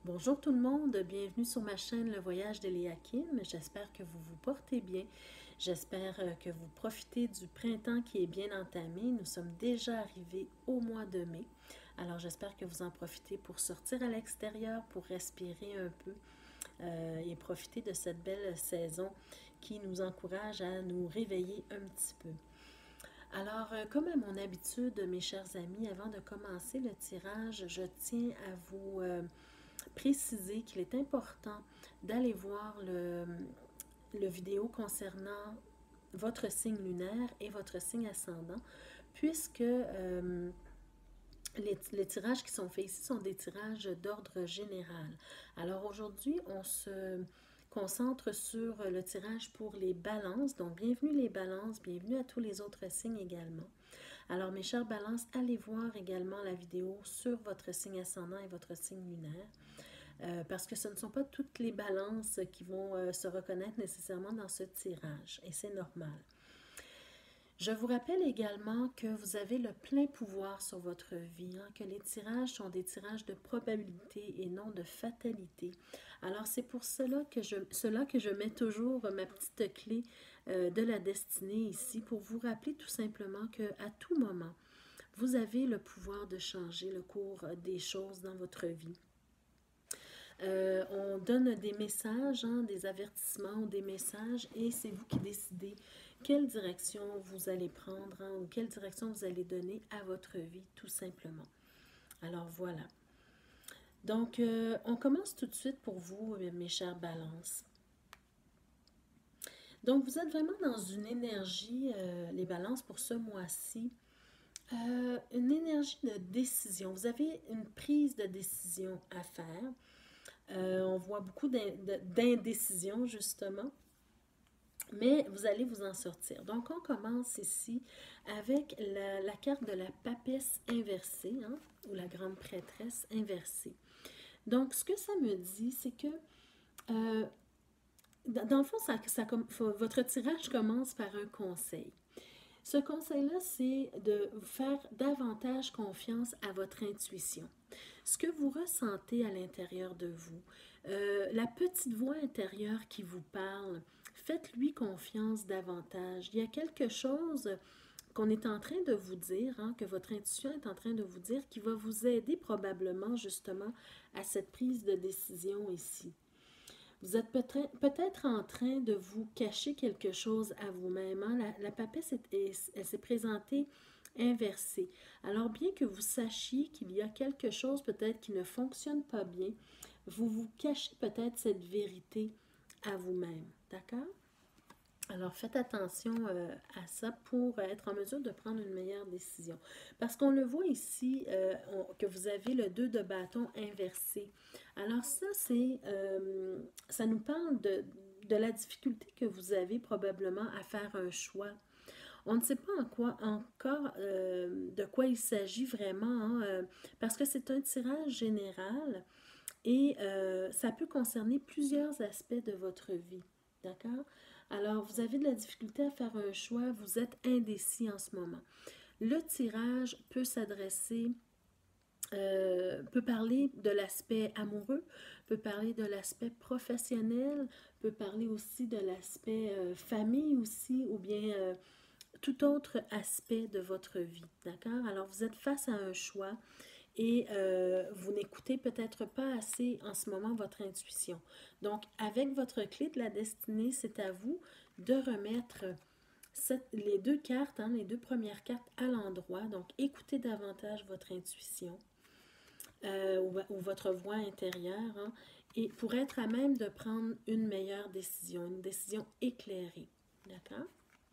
Bonjour tout le monde, bienvenue sur ma chaîne Le Voyage de Léa Kim. J'espère que vous vous portez bien. J'espère que vous profitez du printemps qui est bien entamé. Nous sommes déjà arrivés au mois de mai. Alors j'espère que vous en profitez pour sortir à l'extérieur, pour respirer un peu et profiter de cette belle saison qui nous encourage à nous réveiller un petit peu. Alors, comme à mon habitude, mes chers amis, avant de commencer le tirage, je tiens à vous préciser qu'il est important d'aller voir le vidéo concernant votre signe lunaire et votre signe ascendant, puisque les tirages qui sont faits ici sont des tirages d'ordre général. Alors aujourd'hui, on se concentre sur le tirage pour les balances. Donc, bienvenue les balances, bienvenue à tous les autres signes également. Alors, mes chers balances, allez voir également la vidéo sur votre signe ascendant et votre signe lunaire. Parce que ce ne sont pas toutes les balances qui vont se reconnaître nécessairement dans ce tirage, et c'est normal. Je vous rappelle également que vous avez le plein pouvoir sur votre vie, hein, que les tirages sont des tirages de probabilité et non de fatalité. Alors c'est pour cela que je mets toujours ma petite clé de la destinée ici, pour vous rappeler tout simplement qu'à tout moment, vous avez le pouvoir de changer le cours des choses dans votre vie. On donne des messages, hein, des avertissements ou des messages, et c'est vous qui décidez quelle direction vous allez prendre, hein, ou quelle direction vous allez donner à votre vie, tout simplement. Alors voilà. Donc, on commence tout de suite pour vous, mes chères balances. Donc, vous êtes vraiment dans une énergie, les balances, pour ce mois-ci. Une énergie de décision. Vous avez une prise de décision à faire. On voit beaucoup d'indécision, justement, mais vous allez vous en sortir. Donc, on commence ici avec la carte de la papesse inversée, hein, ou la grande prêtresse inversée. Donc, ce que ça me dit, c'est que, dans le fond, votre tirage commence par un conseil. Ce conseil-là, c'est de faire davantage confiance à votre intuition. Ce que vous ressentez à l'intérieur de vous, la petite voix intérieure qui vous parle, faites-lui confiance davantage. Il y a quelque chose qu'on est en train de vous dire, hein, que votre intuition est en train de vous dire, qui va vous aider probablement justement à cette prise de décision ici. Vous êtes peut-être en train de vous cacher quelque chose à vous-même. Hein? La papesse, elle s'est présentée inversée. Alors, bien que vous sachiez qu'il y a quelque chose peut-être qui ne fonctionne pas bien, vous vous cachez peut-être cette vérité à vous-même. D'accord? Alors, faites attention à ça pour être en mesure de prendre une meilleure décision. Parce qu'on le voit ici, que vous avez le 2 de bâton inversé. Alors ça, ça nous parle de la difficulté que vous avez probablement à faire un choix. On ne sait pas encore de quoi il s'agit vraiment, hein, parce que c'est un tirage général et ça peut concerner plusieurs aspects de votre vie. D'accord? Alors, vous avez de la difficulté à faire un choix, vous êtes indécis en ce moment. Le tirage peut s'adresser, peut parler de l'aspect amoureux, peut parler de l'aspect professionnel, peut parler aussi de l'aspect famille aussi, ou bien tout autre aspect de votre vie. D'accord? Alors, vous êtes face à un choix et vous n'écoutez peut-être pas assez en ce moment votre intuition. Donc, avec votre clé de la destinée, c'est à vous de remettre les deux cartes, hein, les deux premières cartes à l'endroit. Donc, écoutez davantage votre intuition ou votre voix intérieure, hein, et pour être à même de prendre une meilleure décision, une décision éclairée. D'accord?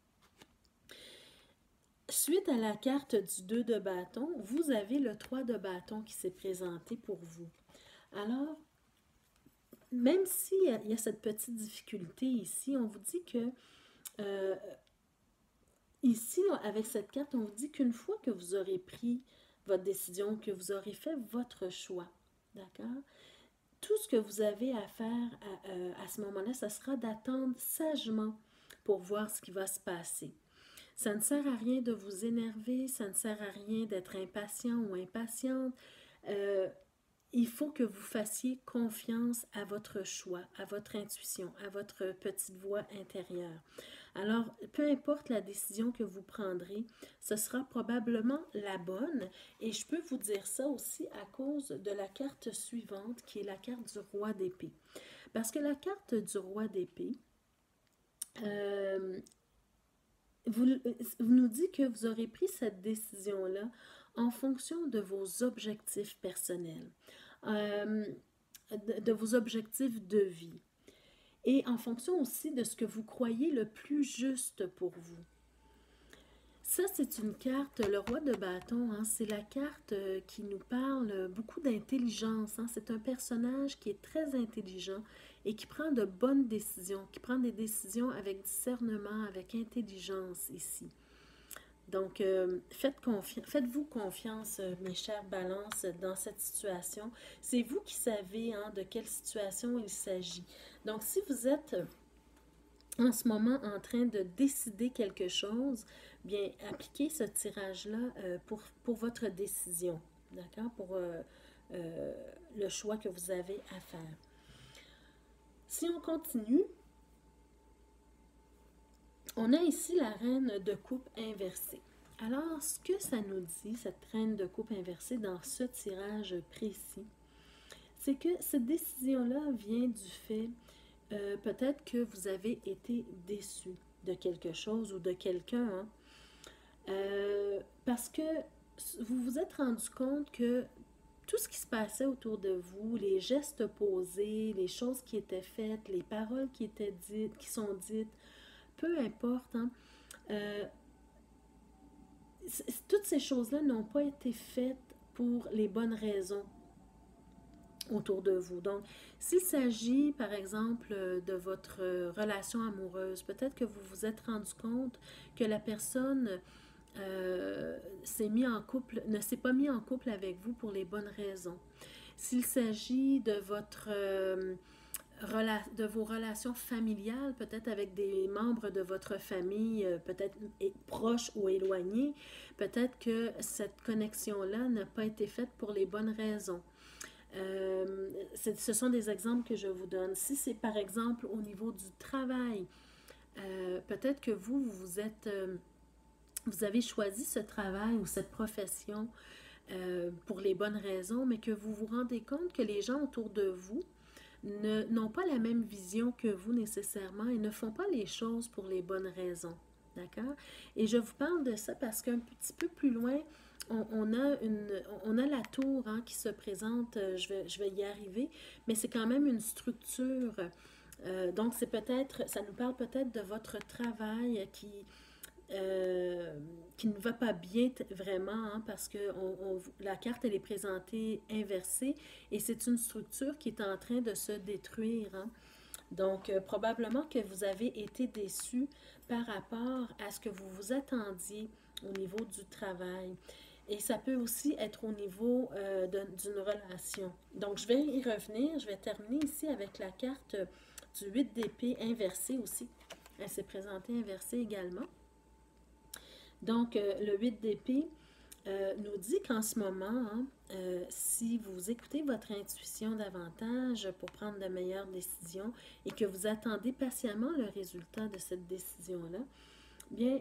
Suite à la carte du 2 de bâton, vous avez le 3 de bâton qui s'est présenté pour vous. Alors, même s'il y a cette petite difficulté ici, on vous dit que, euh, ici, avec cette carte, on vous dit qu'une fois que vous aurez pris votre décision, que vous aurez fait votre choix, d'accord? Tout ce que vous avez à faire à ce moment-là, ce sera d'attendre sagement pour voir ce qui va se passer. Ça ne sert à rien de vous énerver, ça ne sert à rien d'être impatient ou impatiente. il faut que vous fassiez confiance à votre choix, à votre intuition, à votre petite voix intérieure. Alors, peu importe la décision que vous prendrez, ce sera probablement la bonne. Et je peux vous dire ça aussi à cause de la carte suivante, qui est la carte du roi d'épée. Parce que la carte du roi d'épée vous nous dit que vous aurez pris cette décision-là en fonction de vos objectifs personnels, euh, de vos objectifs de vie et en fonction aussi de ce que vous croyez le plus juste pour vous. Ça, c'est une carte, le roi de bâton, hein, c'est la carte qui nous parle beaucoup d'intelligence. Hein. C'est un personnage qui est très intelligent et qui prend de bonnes décisions, qui prend des décisions avec discernement, avec intelligence ici. Donc, faites-vous confiance, mes chères balances, dans cette situation. C'est vous qui savez hein, de quelle situation il s'agit. Donc, si vous êtes en ce moment en train de décider quelque chose, bien, appliquez ce tirage-là pour votre décision, d'accord? Pour le choix que vous avez à faire. Si on continue, on a ici la reine de coupe inversée. Alors, ce que ça nous dit, cette reine de coupe inversée, dans ce tirage précis, c'est que cette décision-là vient du fait, peut-être que vous avez été déçu de quelque chose ou de quelqu'un, hein, parce que vous vous êtes rendu compte que tout ce qui se passait autour de vous, les gestes posés, les choses qui étaient faites, les paroles qui étaient dites, qui sont dites, peu importe, hein, toutes ces choses-là n'ont pas été faites pour les bonnes raisons autour de vous. Donc, s'il s'agit, par exemple, de votre relation amoureuse, peut-être que vous vous êtes rendu compte que la personne ne s'est pas mis en couple avec vous pour les bonnes raisons. S'il s'agit de de vos relations familiales, peut-être avec des membres de votre famille, peut-être proches ou éloignés, peut-être que cette connexion-là n'a pas été faite pour les bonnes raisons. Ce sont des exemples que je vous donne. Si c'est par exemple au niveau du travail, peut-être que vous avez choisi ce travail ou cette profession pour les bonnes raisons, mais que vous vous rendez compte que les gens autour de vous n'ont pas la même vision que vous nécessairement et ne font pas les choses pour les bonnes raisons. D'accord? Et je vous parle de ça parce qu'un petit peu plus loin, on a la tour hein, qui se présente, je vais y arriver, mais c'est quand même une structure. Donc, ça nous parle peut-être de votre travail qui ne va pas bien vraiment, hein, parce que la carte, elle est présentée inversée et c'est une structure qui est en train de se détruire. Hein. Donc, probablement que vous avez été déçu par rapport à ce que vous vous attendiez au niveau du travail. Et ça peut aussi être au niveau d'une relation. Donc, je vais y revenir. Je vais terminer ici avec la carte du 8 d'épée inversée aussi. Elle s'est présentée inversée également. Donc, le 8 d'épée nous dit qu'en ce moment, hein, si vous écoutez votre intuition davantage pour prendre de meilleures décisions et que vous attendez patiemment le résultat de cette décision-là, bien,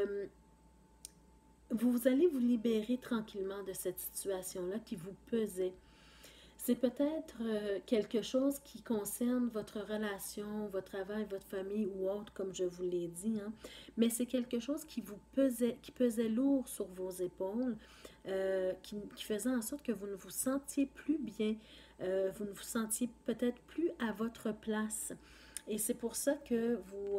vous allez vous libérer tranquillement de cette situation-là qui vous pesait. C'est peut-être quelque chose qui concerne votre relation, votre travail, votre famille ou autre, comme je vous l'ai dit, hein. Mais c'est quelque chose qui pesait lourd sur vos épaules, qui faisait en sorte que vous ne vous sentiez plus bien, vous ne vous sentiez peut-être plus à votre place. Et c'est pour ça que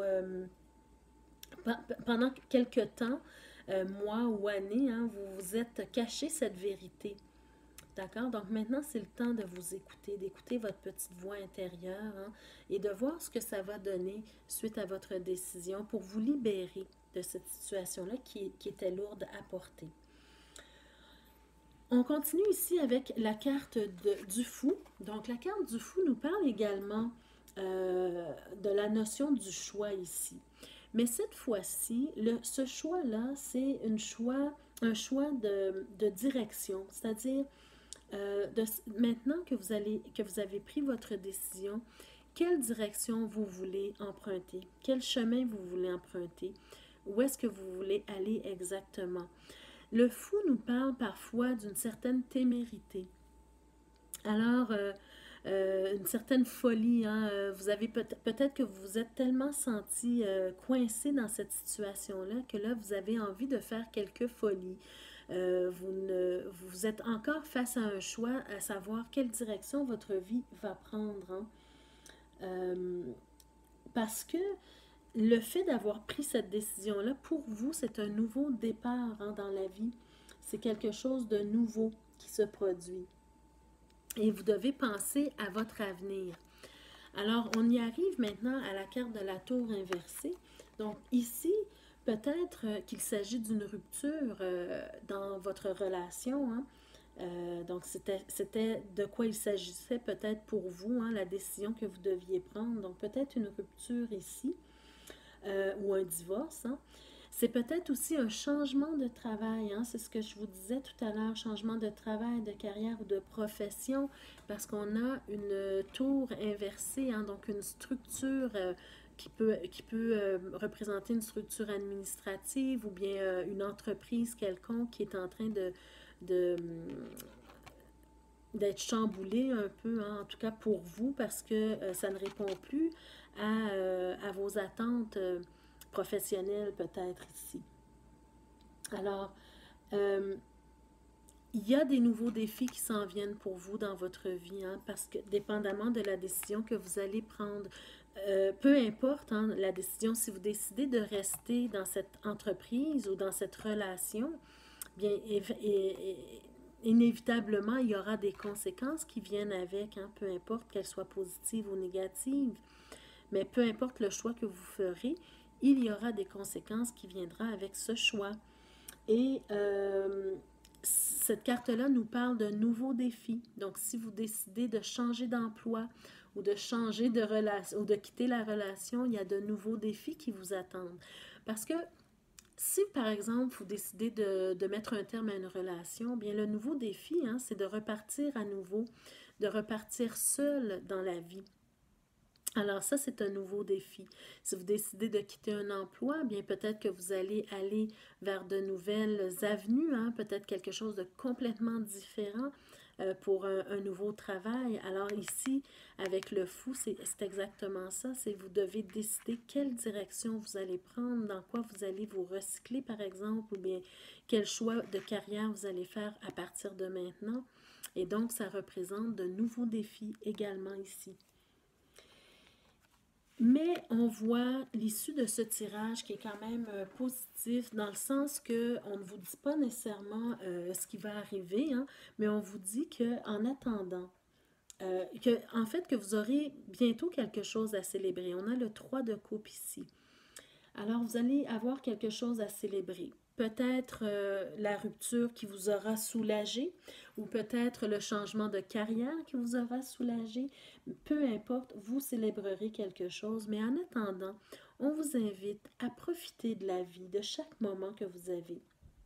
pendant quelques temps, mois ou années, hein, vous vous êtes caché cette vérité. D'accord? Donc maintenant, c'est le temps de vous écouter, d'écouter votre petite voix intérieure hein, et de voir ce que ça va donner suite à votre décision pour vous libérer de cette situation-là qui était lourde à porter. On continue ici avec la carte du fou. Donc la carte du fou nous parle également de la notion du choix ici. Mais cette fois-ci, ce choix-là, c'est un choix de direction, c'est-à-dire Maintenant que vous avez pris votre décision, quelle direction vous voulez emprunter? Quel chemin vous voulez emprunter? Où est-ce que vous voulez aller exactement? Le fou nous parle parfois d'une certaine témérité. Alors, une certaine folie, hein? Vous avez peut-être que vous vous êtes tellement senti coincé dans cette situation-là que là, vous avez envie de faire quelques folies. Vous êtes encore face à un choix, à savoir quelle direction votre vie va prendre. Hein? Parce que le fait d'avoir pris cette décision-là, pour vous, c'est un nouveau départ hein, dans la vie. C'est quelque chose de nouveau qui se produit. Et vous devez penser à votre avenir. Alors, on y arrive maintenant à la carte de la tour inversée. Donc, ici, peut-être qu'il s'agit d'une rupture dans votre relation. Hein. Donc, c'était de quoi il s'agissait peut-être pour vous, hein, la décision que vous deviez prendre. Donc, peut-être une rupture ici ou un divorce. Hein. C'est peut-être aussi un changement de travail, hein? C'est ce que je vous disais tout à l'heure, changement de travail, de carrière ou de profession, parce qu'on a une tour inversée, hein? Donc une structure qui peut représenter une structure administrative ou bien une entreprise quelconque qui est en train de d'être chamboulée un peu, hein? En tout cas pour vous, parce que ça ne répond plus à vos attentes professionnelle peut-être ici. Alors, il y a des nouveaux défis qui s'en viennent pour vous dans votre vie, hein, parce que dépendamment de la décision que vous allez prendre, peu importe hein, la décision, si vous décidez de rester dans cette entreprise ou dans cette relation, bien inévitablement, il y aura des conséquences qui viennent avec, hein, peu importe qu'elles soient positives ou négatives, mais peu importe le choix que vous ferez, il y aura des conséquences qui viendront avec ce choix. Et cette carte-là nous parle de nouveaux défis. Donc, si vous décidez de changer d'emploi ou de changer de relation ou de quitter la relation, il y a de nouveaux défis qui vous attendent. Parce que si, par exemple, vous décidez de mettre un terme à une relation, bien le nouveau défi, hein, c'est de repartir à nouveau, de repartir seul dans la vie. Alors ça, c'est un nouveau défi. Si vous décidez de quitter un emploi, bien peut-être que vous allez aller vers de nouvelles avenues, hein, peut-être quelque chose de complètement différent pour un nouveau travail. Alors ici, avec le fou, c'est exactement ça. C'est vous devez décider quelle direction vous allez prendre, dans quoi vous allez vous recycler, par exemple, ou bien quel choix de carrière vous allez faire à partir de maintenant. Et donc, ça représente de nouveaux défis également ici. Mais on voit l'issue de ce tirage qui est quand même positif dans le sens qu'on ne vous dit pas nécessairement ce qui va arriver, hein, mais on vous dit qu'en attendant, en fait, que vous aurez bientôt quelque chose à célébrer. On a le 3 de coupe ici. Alors, vous allez avoir quelque chose à célébrer. Peut-être la rupture qui vous aura soulagé ou peut-être le changement de carrière qui vous aura soulagé. Peu importe, vous célébrerez quelque chose. Mais en attendant, on vous invite à profiter de la vie, de chaque moment que vous avez.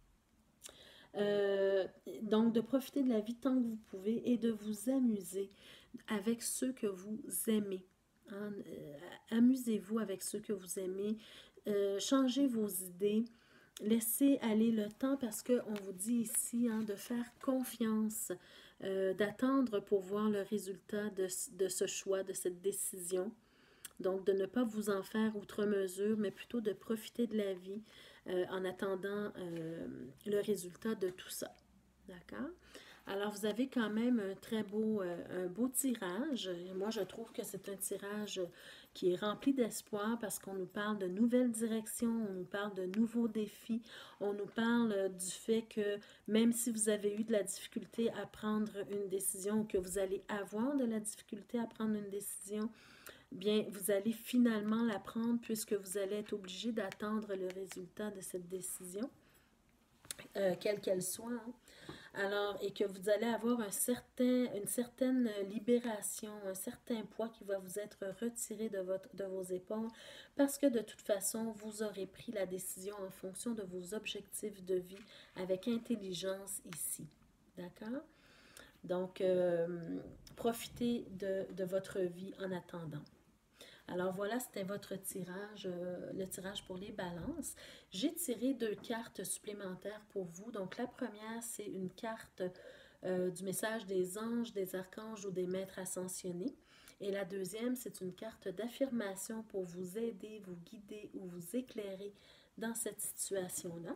Donc, de profiter de la vie tant que vous pouvez et de vous amuser avec ceux que vous aimez. Hein? Amusez-vous avec ceux que vous aimez. Changez vos idées. Laissez aller le temps parce qu'on vous dit ici hein, de faire confiance, d'attendre pour voir le résultat de ce choix, de cette décision. Donc, de ne pas vous en faire outre mesure, mais plutôt de profiter de la vie en attendant le résultat de tout ça. D'accord? Alors, vous avez quand même un beau tirage. Moi, je trouve que c'est un tirage qui est rempli d'espoir parce qu'on nous parle de nouvelles directions, on nous parle de nouveaux défis, on nous parle du fait que même si vous avez eu de la difficulté à prendre une décision ou que vous allez avoir de la difficulté à prendre une décision, bien, vous allez finalement la prendre puisque vous allez être obligé d'attendre le résultat de cette décision, quelle qu'elle soit. Hein. Alors, et que vous allez avoir une certaine libération, un certain poids qui va vous être retiré de vos épaules parce que de toute façon, vous aurez pris la décision en fonction de vos objectifs de vie avec intelligence ici. D'accord? Donc, profitez de votre vie en attendant. Alors voilà, c'était votre tirage, le tirage pour les balances. J'ai tiré 2 cartes supplémentaires pour vous. Donc la première, c'est une carte du message des anges, des archanges ou des maîtres ascensionnés. Et la deuxième, c'est une carte d'affirmation pour vous aider, vous guider ou vous éclairer dans cette situation-là.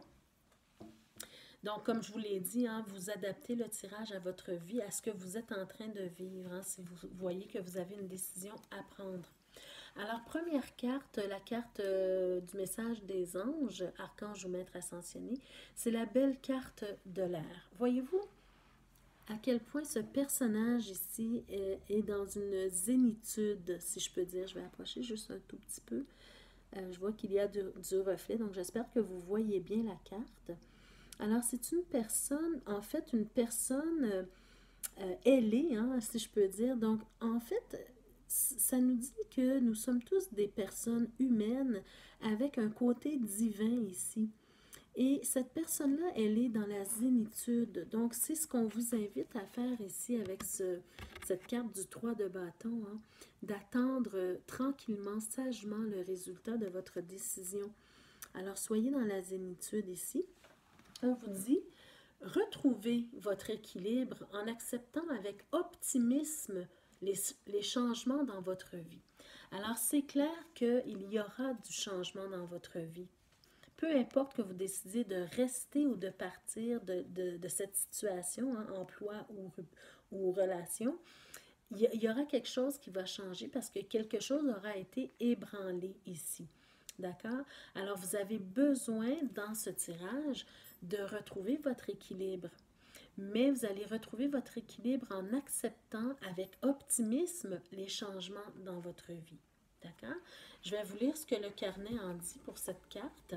Donc, comme je vous l'ai dit, hein, vous adaptez le tirage à votre vie, à ce que vous êtes en train de vivre, hein, si vous voyez que vous avez une décision à prendre. Alors, première carte, la carte du message des anges, archange ou maître ascensionné, c'est la belle carte de l'air. Voyez-vous à quel point ce personnage ici est dans une zénitude, si je peux dire. Je vais approcher juste un tout petit peu. Je vois qu'il y a du reflet, donc j'espère que vous voyez bien la carte. Alors, c'est une personne, en fait, une personne ailée, hein, si je peux dire. Donc, en fait, ça nous dit que nous sommes tous des personnes humaines avec un côté divin ici. Et cette personne-là, elle est dans la zénitude. Donc, c'est ce qu'on vous invite à faire ici avec cette carte du 3 de bâton, hein, d'attendre tranquillement, sagement le résultat de votre décision. Alors, soyez dans la zénitude ici. On vous dit, retrouvez votre équilibre en acceptant avec optimisme les changements dans votre vie. Alors, c'est clair qu'il y aura du changement dans votre vie. Peu importe que vous décidez de rester ou de partir de cette situation, hein, emploi ou relation, il y aura quelque chose qui va changer parce que quelque chose aura été ébranlé ici. D'accord? Alors, vous avez besoin, dans ce tirage, de retrouver votre équilibre. Mais vous allez retrouver votre équilibre en acceptant avec optimisme les changements dans votre vie. D'accord? Je vais vous lire ce que le carnet en dit pour cette carte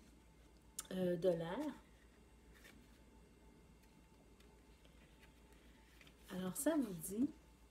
de l'air. Alors, ça vous dit,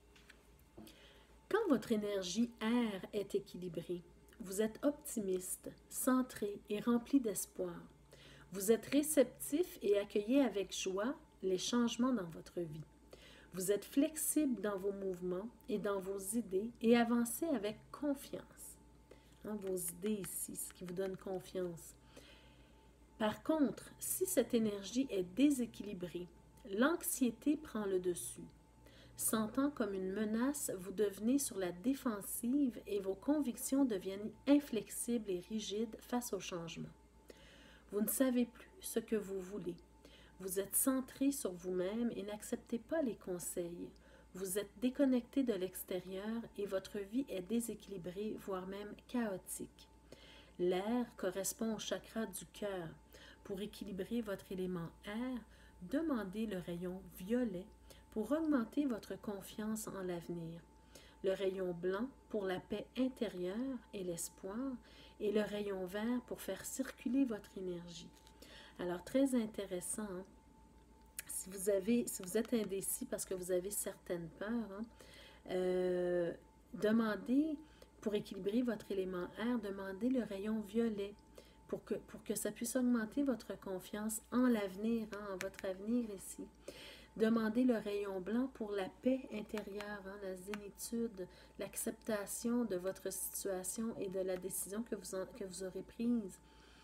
quand votre énergie air est équilibrée, vous êtes optimiste, centré et rempli d'espoir. Vous êtes réceptif et accueillez avec joie les changements dans votre vie. Vous êtes flexible dans vos mouvements et dans vos idées et avancez avec confiance. Hein, vos idées ici, ce qui vous donne confiance. Par contre, si cette énergie est déséquilibrée, l'anxiété prend le dessus. Sentant comme une menace, vous devenez sur la défensive et vos convictions deviennent inflexibles et rigides face au changement. Vous ne savez plus ce que vous voulez. Vous êtes centré sur vous-même et n'acceptez pas les conseils. Vous êtes déconnecté de l'extérieur et votre vie est déséquilibrée, voire même chaotique. L'air correspond au chakra du cœur. Pour équilibrer votre élément air, demandez le rayon violet pour augmenter votre confiance en l'avenir, le rayon blanc pour la paix intérieure et l'espoir, et le rayon vert pour faire circuler votre énergie. Alors, très intéressant, hein? Si vous êtes indécis parce que vous avez certaines peurs, hein, demandez, pour équilibrer votre élément air, demandez le rayon violet pour que ça puisse augmenter votre confiance en l'avenir, hein, en votre avenir ici. Demandez le rayon blanc pour la paix intérieure, hein, la zénitude, l'acceptation de votre situation et de la décision que vous aurez prise.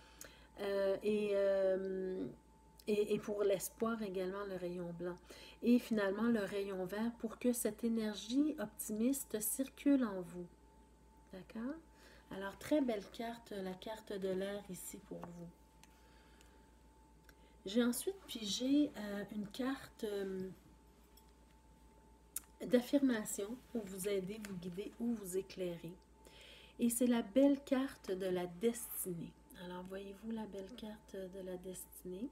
Et pour l'espoir également, le rayon blanc. Et finalement, le rayon vert pour que cette énergie optimiste circule en vous. D'accord? Alors, très belle carte, la carte de l'air ici pour vous. J'ai ensuite pigé une carte d'affirmation pour vous aider, vous guider ou vous éclairer. Et c'est la belle carte de la destinée. Alors, voyez-vous la belle carte de la destinée?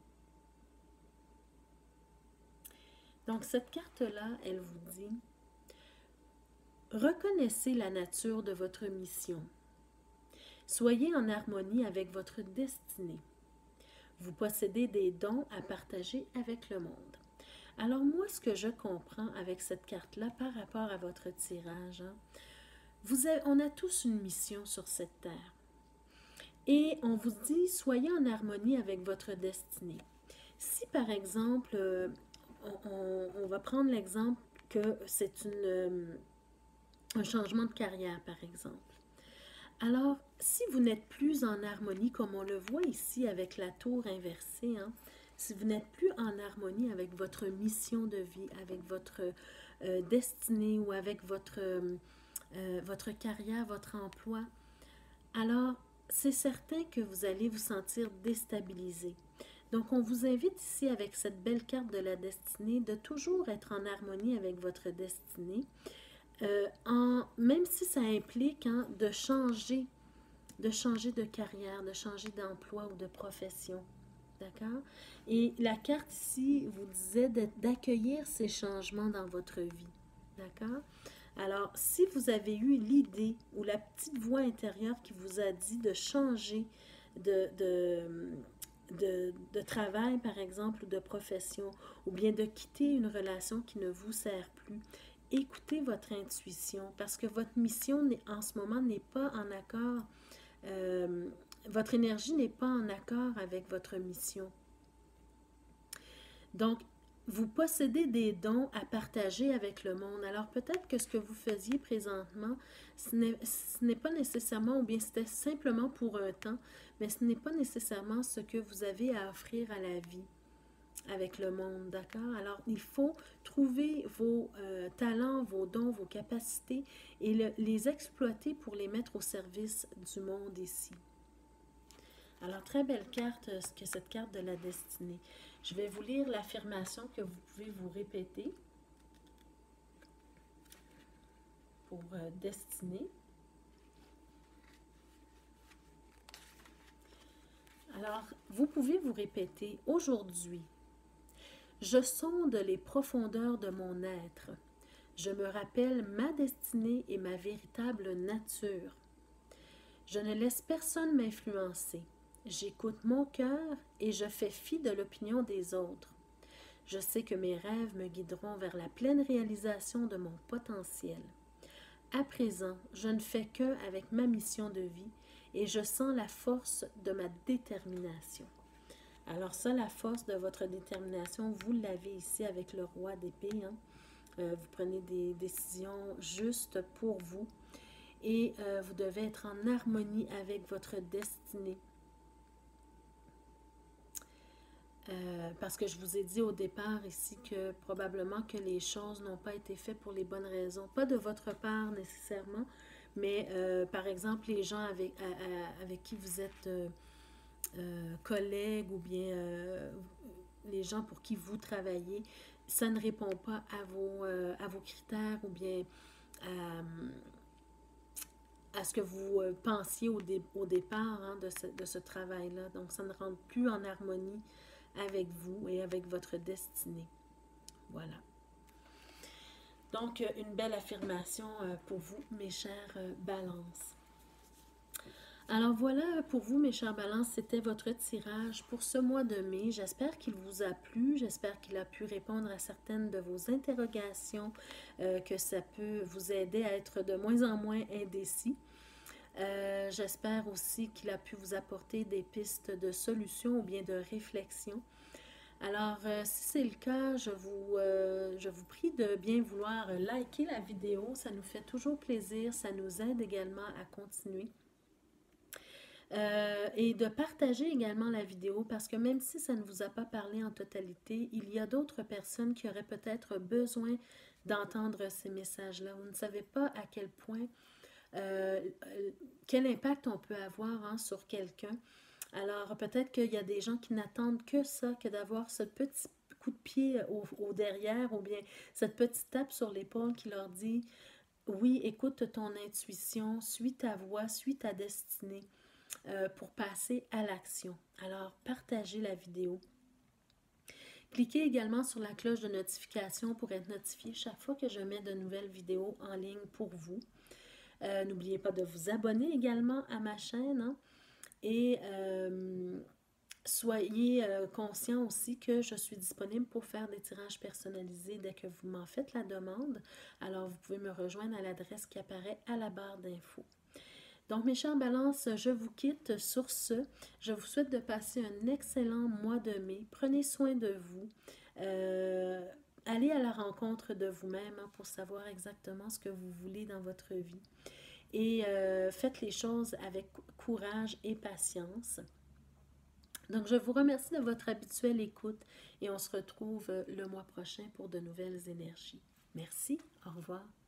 Donc, cette carte-là, elle vous dit, reconnaissez la nature de votre mission. Soyez en harmonie avec votre destinée. Vous possédez des dons à partager avec le monde. Alors moi, ce que je comprends avec cette carte-là par rapport à votre tirage, hein, on a tous une mission sur cette terre. Et on vous dit, soyez en harmonie avec votre destinée. Si par exemple, on va prendre l'exemple que c'est un changement de carrière, par exemple. Alors, si vous n'êtes plus en harmonie, comme on le voit ici avec la tour inversée, hein, si vous n'êtes plus en harmonie avec votre mission de vie, avec votre destinée ou avec votre carrière, votre emploi, alors c'est certain que vous allez vous sentir déstabilisé. Donc, on vous invite ici avec cette belle carte de la destinée de toujours être en harmonie avec votre destinée, même si ça implique hein, de changer de carrière, de changer d'emploi ou de profession. D'accord? Et la carte ici vous disait d'accueillir ces changements dans votre vie. D'accord? Alors, si vous avez eu l'idée ou la petite voix intérieure qui vous a dit de changer de, de, de travail, par exemple, ou de profession, ou bien de quitter une relation qui ne vous sert plus, écoutez votre intuition parce que votre mission en ce moment n'est pas en accord, votre énergie n'est pas en accord avec votre mission. Donc, vous possédez des dons à partager avec le monde. Alors peut-être que ce que vous faisiez présentement, ce n'est pas nécessairement, ou bien c'était simplement pour un temps, mais ce n'est pas nécessairement ce que vous avez à offrir à la vie avec le monde, d'accord? Alors, il faut trouver vos talents, vos dons, vos capacités et les exploiter pour les mettre au service du monde ici. Alors, très belle carte, que cette carte de la destinée. Je vais vous lire l'affirmation que vous pouvez vous répéter pour destinée. Alors, vous pouvez vous répéter aujourd'hui. Je sonde les profondeurs de mon être. Je me rappelle ma destinée et ma véritable nature. Je ne laisse personne m'influencer. J'écoute mon cœur et je fais fi de l'opinion des autres. Je sais que mes rêves me guideront vers la pleine réalisation de mon potentiel. À présent, je ne fais qu'un avec ma mission de vie et je sens la force de ma détermination. Alors ça, la force de votre détermination, vous l'avez ici avec le roi d'épée. Hein? Vous prenez des décisions justes pour vous et vous devez être en harmonie avec votre destinée. Parce que je vous ai dit au départ ici que probablement que les choses n'ont pas été faites pour les bonnes raisons. Pas de votre part nécessairement, mais par exemple les gens avec qui vous êtes collègues ou bien les gens pour qui vous travaillez, ça ne répond pas à vos critères ou bien à ce que vous pensiez au départ hein, de ce travail-là. Donc ça ne rentre plus en harmonie avec vous et avec votre destinée. Voilà. Donc, une belle affirmation pour vous, mes chères balances. Alors voilà pour vous, mes chères balances, c'était votre tirage pour ce mois de mai. J'espère qu'il vous a plu, j'espère qu'il a pu répondre à certaines de vos interrogations, que ça peut vous aider à être de moins en moins indécis. J'espère aussi qu'il a pu vous apporter des pistes de solutions ou bien de réflexion. Alors, si c'est le cas, je vous prie de bien vouloir liker la vidéo. Ça nous fait toujours plaisir, ça nous aide également à continuer. Et de partager également la vidéo parce que même si ça ne vous a pas parlé en totalité, il y a d'autres personnes qui auraient peut-être besoin d'entendre ces messages-là. Vous ne savez pas à quel point quel impact on peut avoir hein, sur quelqu'un. Alors, peut-être qu'il y a des gens qui n'attendent que ça, que d'avoir ce petit coup de pied au derrière ou bien cette petite tape sur l'épaule qui leur dit « Oui, écoute ton intuition, suis ta voix, suis ta destinée pour passer à l'action. » Alors, partagez la vidéo. Cliquez également sur la cloche de notification pour être notifié chaque fois que je mets de nouvelles vidéos en ligne pour vous. N'oubliez pas de vous abonner également à ma chaîne hein, et soyez conscient aussi que je suis disponible pour faire des tirages personnalisés dès que vous m'en faites la demande. Alors, vous pouvez me rejoindre à l'adresse qui apparaît à la barre d'infos. Donc, mes chères balances, je vous quitte sur ce. Je vous souhaite de passer un excellent mois de mai. Prenez soin de vous. Allez à la rencontre de vous-même pour savoir exactement ce que vous voulez dans votre vie. Et faites les choses avec courage et patience. Donc, je vous remercie de votre habituelle écoute et on se retrouve le mois prochain pour de nouvelles énergies. Merci, au revoir.